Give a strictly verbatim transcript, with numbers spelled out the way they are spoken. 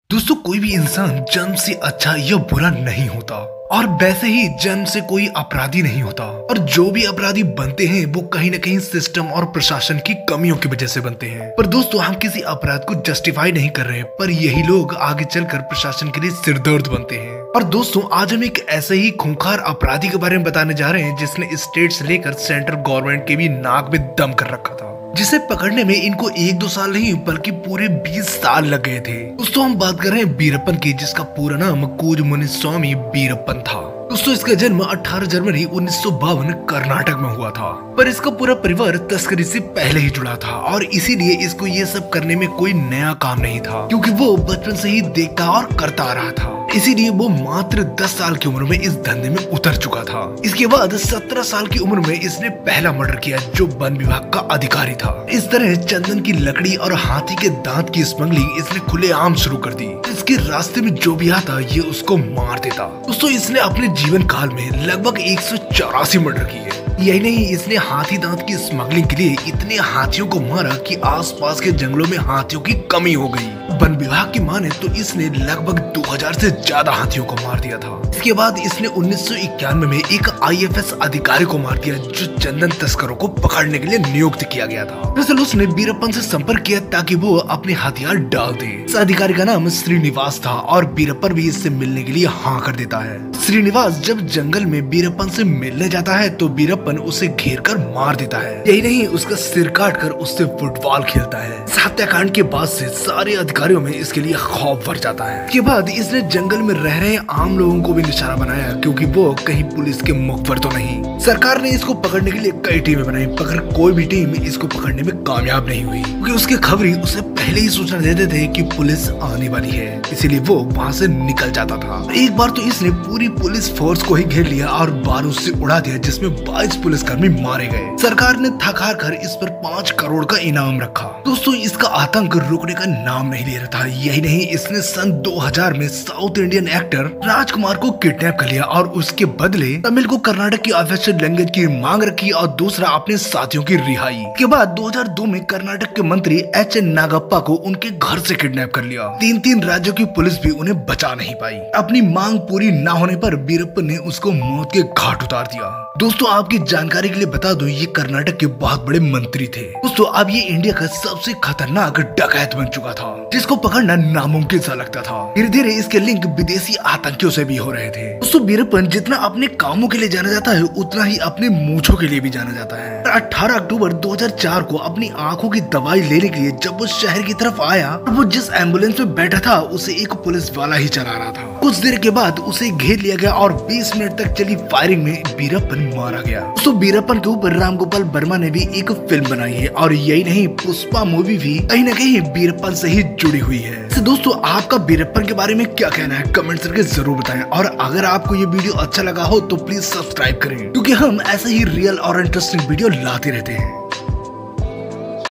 दोस्तों, कोई भी इंसान जन्म से अच्छा या बुरा नहीं होता और वैसे ही जन्म से कोई अपराधी नहीं होता। और जो भी अपराधी बनते हैं वो कहीं ना कहीं सिस्टम और प्रशासन की कमियों की वजह से बनते हैं। पर दोस्तों, हम किसी अपराध को जस्टिफाई नहीं कर रहे, पर यही लोग आगे चलकर प्रशासन के लिए सिरदर्द बनते हैं। और दोस्तों, आज हम एक ऐसे ही खूंखार अपराधी के बारे में बताने जा रहे हैं जिसने स्टेट से लेकर सेंट्रल गवर्नमेंट के भी नाक में दम कर रखा था, जिसे पकड़ने में इनको एक दो साल नहीं बल्कि पूरे बीस साल लग गए थे। दोस्तों, हम बात कर रहे हैं वीरप्पन की, जिसका पूरा नाम कूज मुनिस्वामी वीरप्पन था। दोस्तों, इसका जन्म अठारह जनवरी उन्नीस सौ बावन कर्नाटक में हुआ था, पर इसका पूरा परिवार तस्करी से पहले ही जुड़ा था और इसीलिए इसको ये सब करने में कोई नया काम नहीं था, क्योंकि वो बचपन से ही देखता और करता आ रहा था। इसीलिए वो मात्र दस साल की उम्र में इस धंधे में उतर चुका था। इसके बाद सत्रह साल की उम्र में इसने पहला मर्डर किया, जो वन विभाग का अधिकारी था। इस तरह चंदन की लकड़ी और हाथी के दांत की स्मगलिंग इसने खुलेआम शुरू कर दी। इसके रास्ते में जो भी आता ये उसको मार देता। दोस्तों, इसने अपने जीवन काल में लगभग एक सौ चौरासी मर्डर किए। यही नहीं, इसने हाथी दांत की स्मगलिंग के लिए इतने हाथियों को मारा कि आसपास के जंगलों में हाथियों की कमी हो गई। वन विभाग की माने तो इसने लगभग दो हज़ार से ज्यादा हाथियों को मार दिया था। इसके बाद इसने उन्नीस सौ इक्यानवे में एक आई एफ एस अधिकारी को मार दिया, जो चंदन तस्करों को पकड़ने के लिए नियुक्त किया गया था। दरअसल उसने वीरप्पन से संपर्क किया ताकि वो अपने हथियार डाल दे। इस अधिकारी का नाम श्रीनिवास था और वीरप्पन भी इससे मिलने के लिए हाँ कर देता है। श्रीनिवास जब जंगल में वीरप्पन से मिलने जाता है तो वीरप्पन उसे घेर कर मार देता है। यही नहीं, उसका सिर काट कर उससे फुटबॉल खेलता है। इस हत्याकांड के बाद से सारे अधिकारियों में इसके लिए खौफ भर जाता है। इसके बाद इसने जंगल में रह रहे आम लोगों को भी निशाना बनाया, क्योंकि वो कहीं पुलिस के मुख पर तो नहीं। सरकार ने इसको पकड़ने के लिए कई टीमें बनाई, मगर कोई भी टीम इसको पकड़ने में कामयाब नहीं हुई, क्योंकि उसके खबरी उसे पहले ही सूचना देते थे कि पुलिस आने वाली है। इसीलिए वो वहाँ से निकल जाता था। एक बार तो इसने पूरी पुलिस फोर्स को ही घेर लिया और बारूद से उड़ा दिया, जिसमें बाईस पुलिसकर्मी मारे गए। सरकार ने थक हार कर इस पर पाँच करोड़ का इनाम रखा। दोस्तों, इसका आतंक रुकने का नाम नहीं ले रहा था। यही नहीं, इसने सन दो हज़ार में साउथ इंडियन एक्टर राजकुमार को किडनैप कर लिया और उसके बदले तमिल को कर्नाटक की ऑफिशियल लैंग्वेज की मांग रखी और दूसरा अपने साथियों की रिहाई। के बाद दो हज़ार दो में कर्नाटक के मंत्री एच एन नागप्पा को उनके घर से किडनैप कर लिया। तीन तीन राज्यों की पुलिस भी उन्हें बचा नहीं पाई। अपनी मांग पूरी न होने पर वीरप्पन ने उसको मौत के घाट उतार दिया। दोस्तों, आपकी जानकारी के लिए बता दो, ये कर्नाटक के बहुत बड़े मंत्री थे। दोस्तों, अब ये इंडिया का सबसे खतरनाक डकैत बन चुका था, जिसको पकड़ना नामुमकिन सा लगता था। धीरे धीरे इसके लिंक विदेशी आतंकियों से भी हो रहे थे। दोस्तों, वीरप्पन जितना अपने कामों के लिए जाना जाता है, उतना ही अपने मूंछों के लिए भी जाना जाता है। अठारह अक्टूबर दो हज़ार चार को अपनी आंखों की दवाई लेने के लिए जब वो शहर की तरफ आया, वो जिस एम्बुलेंस में बैठा था उसे एक पुलिस वाला ही चला रहा था। कुछ देर के बाद उसे घेर लिया गया और बीस मिनट तक चली फायरिंग में वीरप्पन मारा गया। तो वीरप्पन के ऊपर राम गोपाल वर्मा ने भी एक फिल्म बनाई है और यही नहीं, पुष्पा मूवी भी कहीं न कहीं वीरप्पन से ही जुड़ी हुई है। तो दोस्तों, आपका वीरप्पन के बारे में क्या कहना है, कमेंट करके जरूर बताएं। और अगर आपको ये वीडियो अच्छा लगा हो तो प्लीज सब्सक्राइब करें, क्योंकि हम ऐसे ही रियल और इंटरेस्टिंग वीडियो लाते रहते हैं।